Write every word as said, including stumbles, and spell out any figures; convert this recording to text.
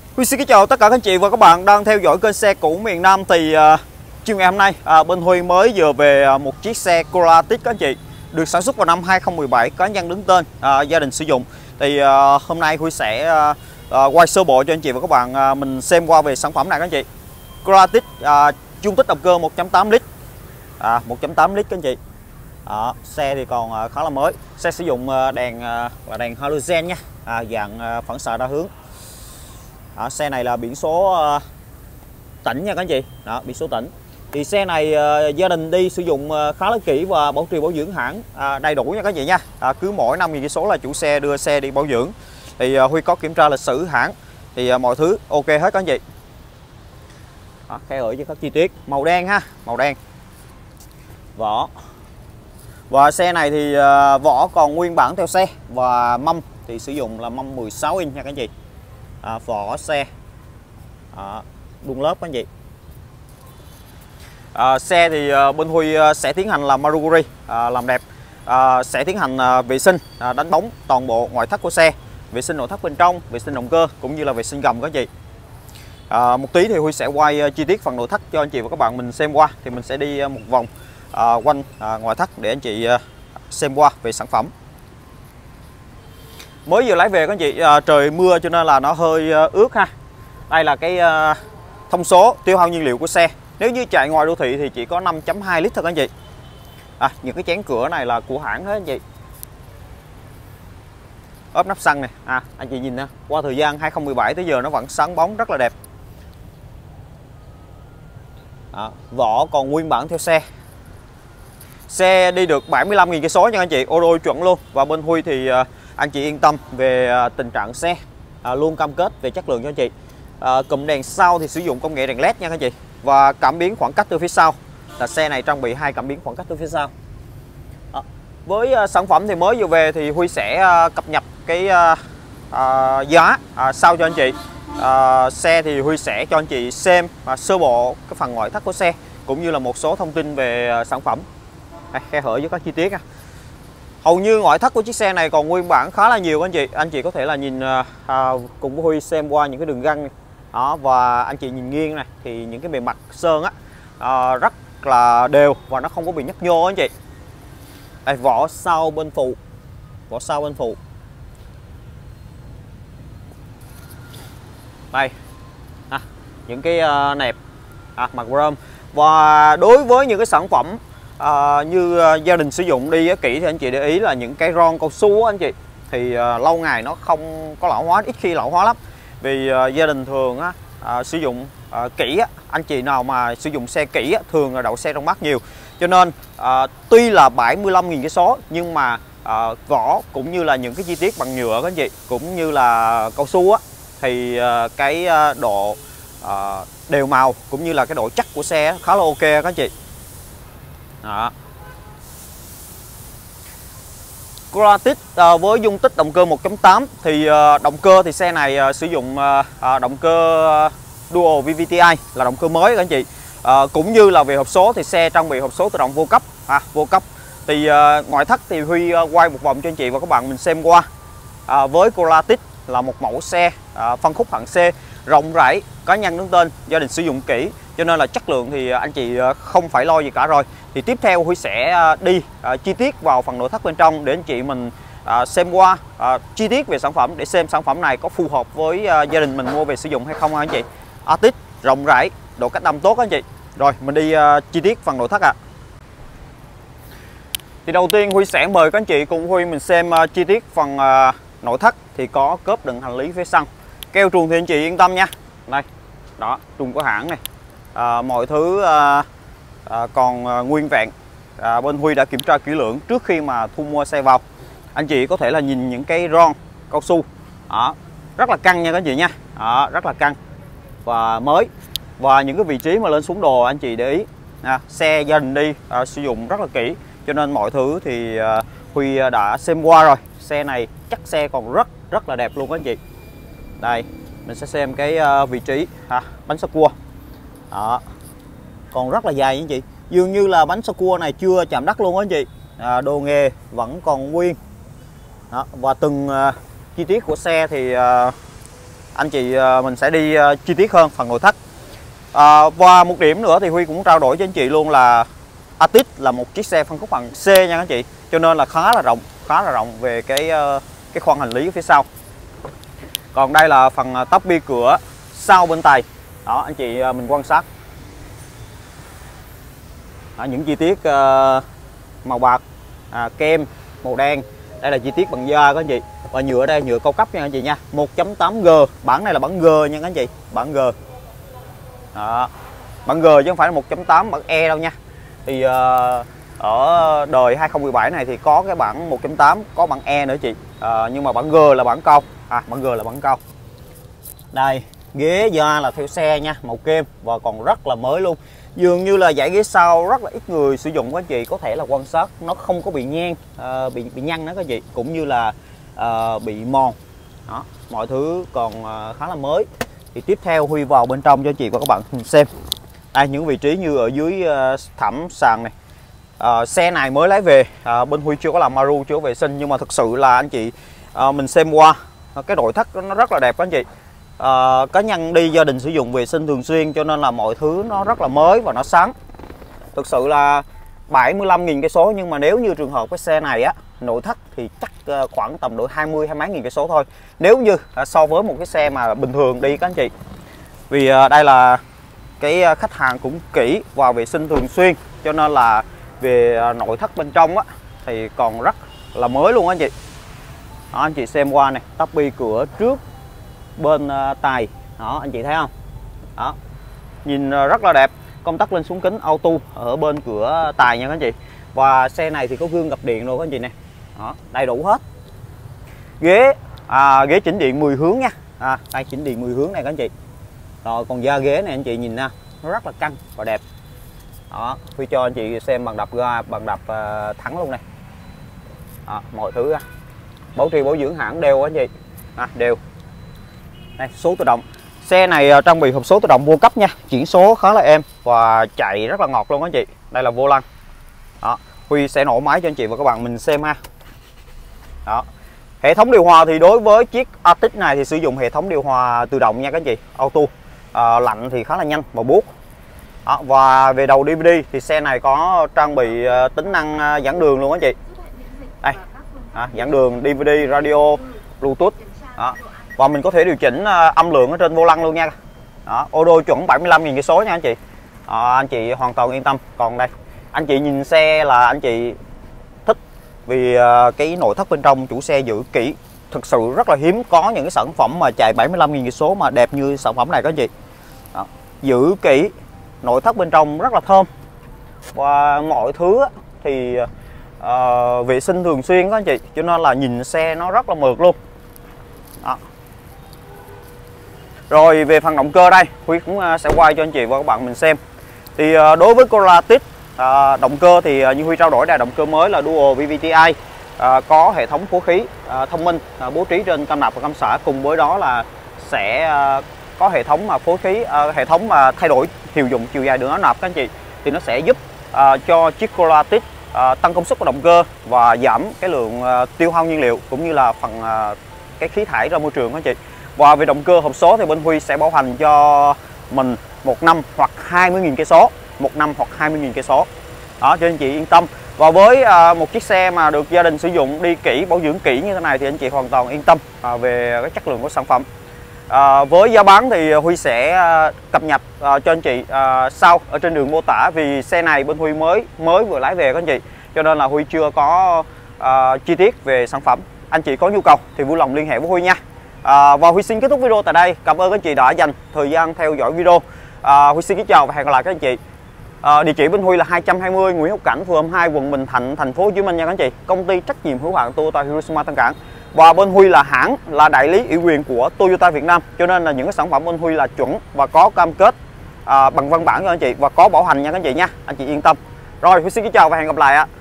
Huy xin kính chào tất cả các anh chị và các bạn đang theo dõi kênh xe cũ miền Nam. Thì uh, chiều ngày hôm nay uh, bên Huy mới vừa về uh, một chiếc xe Corolla Tick các anh chị, được sản xuất vào năm hai không một bảy, cá nhân đứng tên, uh, gia đình sử dụng. Thì uh, hôm nay Huy sẽ uh, uh, quay sơ bộ cho anh chị và các bạn uh, mình xem qua về sản phẩm này các anh chị. Corolla Tick uh, dung tích động cơ một phẩy tám lít, à, một phẩy tám lít các anh chị. Đó, xe thì còn uh, khá là mới. Xe sử dụng uh, đèn uh, là đèn halogen nha, à, dạng uh, phản xạ đa hướng. Đó, xe này là biển số uh, tỉnh nha các anh chị. Đó, biển số tỉnh. Thì xe này uh, gia đình đi sử dụng uh, khá là kỹ và bảo trì bảo dưỡng hãng uh, đầy đủ nha các anh chị nha. À, cứ mỗi năm nghìn cây số là chủ xe đưa xe đi bảo dưỡng. Thì uh, Huy có kiểm tra lịch sử hãng, thì uh, mọi thứ ok hết các anh chị. Đó, khe hở với các chi tiết màu đen ha, màu đen vỏ. Và xe này thì uh, vỏ còn nguyên bản theo xe, và mâm thì sử dụng là mâm mười sáu inch nha các anh chị. À, vỏ xe à, đun lớp các anh chị. À, xe thì uh, bên Huy uh, sẽ tiến hành làm Maruguri, uh, làm đẹp, uh, sẽ tiến hành uh, vệ sinh, uh, đánh bóng toàn bộ ngoại thất của xe, vệ sinh nội thất bên trong, vệ sinh động cơ cũng như là vệ sinh gầm các anh chị. À, một tí thì Huy sẽ quay uh, chi tiết phần nội thất cho anh chị và các bạn mình xem qua. Thì mình sẽ đi uh, một vòng uh, quanh uh, ngoại thất để anh chị uh, xem qua về sản phẩm. Mới vừa lái về các anh chị, à, trời mưa cho nên là nó hơi uh, ướt ha. Đây là cái uh, thông số tiêu hao nhiên liệu của xe. Nếu như chạy ngoài đô thị thì chỉ có năm phẩy hai lít thôi các anh chị. À, những cái chén cửa này là của hãng hết anh chị. Ốp nắp xăng này, à, anh chị nhìn nè, qua thời gian hai không một bảy tới giờ nó vẫn sáng bóng rất là đẹp. Đó, vỏ còn nguyên bản theo xe. Xe đi được bảy mươi lăm nghìn cây số nha anh chị, ô tô chuẩn luôn. Và bên Huy thì uh, anh chị yên tâm về tình trạng xe, à, luôn cam kết về chất lượng cho anh chị. À, cụm đèn sau thì sử dụng công nghệ đèn led nha các anh chị. Và cảm biến khoảng cách từ phía sau, là xe này trang bị hai cảm biến khoảng cách từ phía sau. À, với uh, sản phẩm thì mới vừa về thì Huy sẽ uh, cập nhật cái uh, uh, giá uh, sau cho anh chị. Uh, xe thì Huy sẽ cho anh chị xem uh, sơ bộ cái phần ngoại thất của xe, cũng như là một số thông tin về uh, sản phẩm. Đây, khe hở với các chi tiết. Hầu như ngoại thất của chiếc xe này còn nguyên bản khá là nhiều anh chị. Anh chị có thể là nhìn à, cùng với Huy xem qua những cái đường găng này. Đó, và anh chị nhìn nghiêng này thì những cái bề mặt sơn á à, rất là đều và nó không có bị nhấp nhô anh chị. Đây, vỏ sau bên phụ, vỏ sau bên phụ. Đây, à, những cái uh, nẹp à, mặt chrome. Và đối với những cái sản phẩm À, như uh, gia đình sử dụng đi uh, kỹ thì anh chị để ý là những cái ron cao su anh chị, thì uh, lâu ngày nó không có lão hóa, ít khi lão hóa lắm. Vì uh, gia đình thường uh, uh, sử dụng uh, kỹ, uh, anh chị nào mà sử dụng xe kỹ uh, thường là đậu xe trong mát nhiều. Cho nên uh, tuy là bảy mươi lăm nghìn cây số nhưng mà uh, vỏ cũng như là những cái chi tiết bằng nhựa các anh chị, cũng như là cao su á, thì uh, cái uh, độ uh, đều màu cũng như là cái độ chắc của xe khá là ok các anh chị. Đó. Corolla Tick uh, với dung tích động cơ một phẩy tám thì uh, động cơ thì xe này uh, sử dụng uh, uh, động cơ uh, Dual vê vê tê i là động cơ mới các anh chị. Uh, cũng như là về hộp số thì xe trang bị hộp số tự động vô cấp, à, vô cấp. Thì uh, ngoại thất thì Huy uh, quay một vòng cho anh chị và các bạn mình xem qua. Uh, với Corolla Tick là một mẫu xe uh, phân khúc hạng C, rộng rãi, cá nhân đứng tên, gia đình sử dụng kỹ, cho nên là chất lượng thì anh chị không phải lo gì cả rồi. Thì tiếp theo Huy sẽ đi uh, chi tiết vào phần nội thất bên trong để anh chị mình uh, xem qua uh, chi tiết về sản phẩm, để xem sản phẩm này có phù hợp với uh, gia đình mình mua về sử dụng hay không anh chị. Tick rộng rãi, độ cách âm tốt anh chị. Rồi mình đi uh, chi tiết phần nội thất ạ. À. Thì đầu tiên Huy sẽ mời các anh chị cùng Huy mình xem uh, chi tiết phần uh, nội thất. Thì có cốp đựng hành lý phía sau, keo truồng thì anh chị yên tâm nha. Đây, đó, truồng của hãng này, à, mọi thứ à, à, còn à, nguyên vẹn. à, Bên Huy đã kiểm tra kỹ lưỡng trước khi mà thu mua xe vào. Anh chị có thể là nhìn những cái ron cao su, đó, rất là căng nha các anh chị nha, đó, rất là căng và mới. Và những cái vị trí mà lên xuống đồ anh chị để ý, à, xe gia đình đi à, sử dụng rất là kỹ, cho nên mọi thứ thì à, Huy đã xem qua rồi. Xe này chắc xe còn rất rất là đẹp luôn các anh chị. Đây, mình sẽ xem cái uh, vị trí ha, bánh xe cua. Đó, còn rất là dài anh chị. Dường như là bánh xe cua này chưa chạm đất luôn á anh chị. À, đồ nghề vẫn còn nguyên. Đó, và từng uh, chi tiết của xe thì uh, anh chị mình sẽ đi chi tiết hơn phần nội thất. À, và một điểm nữa thì Huy cũng trao đổi cho anh chị luôn là Altis là một chiếc xe phân khúc bằng C nha anh chị, cho nên là khá là rộng, khá là rộng về cái cái khoang hành lý ở phía sau. Còn đây là phần tắp bi cửa sau bên tài. Đó anh chị mình quan sát. Đó, những chi tiết uh, màu bạc, à, kem màu đen. Đây là chi tiết bằng da các anh chị. Và nhựa ở đây nhựa cao cấp nha anh chị nha, một chấm tám G, bản này là bản G nha anh chị, bản G. Đó, bản G chứ không phải là một chấm tám bản E đâu nha. Thì uh, ở đời hai không một bảy này thì có cái bản một chấm tám, có bản E nữa chị. Uh, nhưng mà bản G là bản cao. À, bản G là bản cao. Đây, ghế da là theo xe nha, màu kem và còn rất là mới luôn. Dường như là dãy ghế sau rất là ít người sử dụng các chị, có thể là quan sát nó không có bị nhan, uh, bị bị nhăn đó các chị, cũng như là uh, bị mòn. Đó, mọi thứ còn uh, khá là mới. Thì tiếp theo Huy vào bên trong cho anh chị và các bạn cùng xem. Đây, những vị trí như ở dưới uh, thảm sàn này. Uh, xe này mới lái về, uh, bên Huy chưa có làm maru, chưa có vệ sinh, nhưng mà thực sự là anh chị uh, mình xem qua uh, cái nội thất nó rất là đẹp các anh chị. Uh, cá nhân đi gia đình sử dụng vệ sinh thường xuyên, cho nên là mọi thứ nó rất là mới và nó sáng. Thực sự là bảy mươi lăm nghìn cây số, nhưng mà nếu như trường hợp cái xe này á, nội thất thì chắc uh, khoảng tầm độ hai mươi hai mấy nghìn cây số thôi. Nếu như uh, so với một cái xe mà bình thường đi các anh chị. Vì uh, đây là cái uh, khách hàng cũng kỹ và vệ sinh thường xuyên, cho nên là về uh, nội thất bên trong á thì còn rất là mới luôn á anh chị. Đó, anh chị xem qua này, tắp bi cửa trước bên uh, tài. Đó anh chị thấy không? Đó, nhìn uh, rất là đẹp. Công tắc lên xuống kính auto ở bên cửa tài nha các anh chị. Và xe này thì có gương gập điện rồi các anh chị nè. Đó, đầy đủ hết. Ghế à, ghế chỉnh điện mười hướng nha. À, đây chỉnh điện mười hướng này các anh chị. Rồi còn da ghế này anh chị nhìn nè, nó rất là căng và đẹp. Đó, Huy cho anh chị xem bằng đập ga, bằng đập uh, thắng luôn này. Đó, mọi thứ á. Bảo trì bảo dưỡng hãng đều anh chị. À, đều. Đây, số tự động. Xe này uh, trang bị hộp số tự động vô cấp nha, chuyển số khá là êm và chạy rất là ngọt luôn anh chị. Đây là vô lăng. Đó, Huy sẽ nổ máy cho anh chị và các bạn mình xem ha. Đó. Hệ thống điều hòa thì đối với chiếc Altis này thì sử dụng hệ thống điều hòa tự động nha các anh chị, auto. À, lạnh thì khá là nhanh và buốt. Đó, và về đầu đê vê đê thì xe này có trang bị uh, tính năng uh, dẫn đường luôn anh chị. Đây, à, dẫn đường, đê vê đê, radio, Bluetooth. Đó. Và mình có thể điều chỉnh uh, âm lượng ở trên vô lăng luôn nha. Đó, ô đô chuẩn bảy mươi lăm nghìn cây số nha anh chị. À, anh chị hoàn toàn yên tâm. Còn đây, anh chị nhìn xe là anh chị thích, vì uh, cái nội thất bên trong chủ xe giữ kỹ. Thực sự rất là hiếm có những cái sản phẩm mà chạy bảy mươi lăm nghìn cây số mà đẹp như sản phẩm này các anh chị. Đó, giữ kỹ, nội thất bên trong rất là thơm và mọi thứ thì uh, vệ sinh thường xuyên các anh chị, cho nên là nhìn xe nó rất là mượt luôn. Đó. Rồi về phần động cơ đây, Huy cũng sẽ quay cho anh chị và các bạn mình xem. Thì uh, đối với Corolla Altis, uh, động cơ thì uh, như Huy trao đổi là động cơ mới là Dual vê vê tê i, uh, có hệ thống phối khí uh, thông minh uh, bố trí trên cam nạp và cam xả, cùng với đó là sẽ uh, có hệ thống mà phối khí, uh, hệ thống mà thay đổi hiệu dụng chiều dài đường áo nạp các anh chị, thì nó sẽ giúp uh, cho chiếc Corolla Altis uh, tăng công suất của động cơ và giảm cái lượng uh, tiêu hao nhiên liệu, cũng như là phần uh, cái khí thải ra môi trường các anh chị. Và về động cơ hộp số thì bên Huy sẽ bảo hành cho mình một năm hoặc hai mươi nghìn cây số, một năm hoặc hai mươi nghìn cây số. Đó, cho anh chị yên tâm. Và với uh, một chiếc xe mà được gia đình sử dụng đi kỹ, bảo dưỡng kỹ như thế này thì anh chị hoàn toàn yên tâm uh, về cái chất lượng của sản phẩm. Uh, với giá bán thì Huy sẽ uh, cập nhật uh, cho anh chị uh, sau ở trên đường mô tả, vì xe này bên Huy mới mới vừa lái về các anh chị, cho nên là Huy chưa có uh, chi tiết về sản phẩm. Anh chị có nhu cầu thì vui lòng liên hệ với Huy nha. À, và Huy xin kết thúc video tại đây. Cảm ơn các anh chị đã dành thời gian theo dõi video. à, Huy xin kính chào và hẹn gặp lại các anh chị. à, Địa chỉ bên Huy là hai trăm hai mươi Nguyễn Hữu Cảnh, phường hai, quận Bình Thạnh, thành phố Hồ Chí Minh nha các anh chị. Công ty trách nhiệm hữu hạn Toyota Hiroshima Tân Cảng. Và bên Huy là hãng, là đại lý ủy quyền của Toyota Việt Nam, cho nên là những cái sản phẩm bên Huy là chuẩn và có cam kết à, bằng văn bản cho anh chị, và có bảo hành nha các anh chị nha. Anh chị yên tâm. Rồi, Huy xin kính chào và hẹn gặp lại ạ.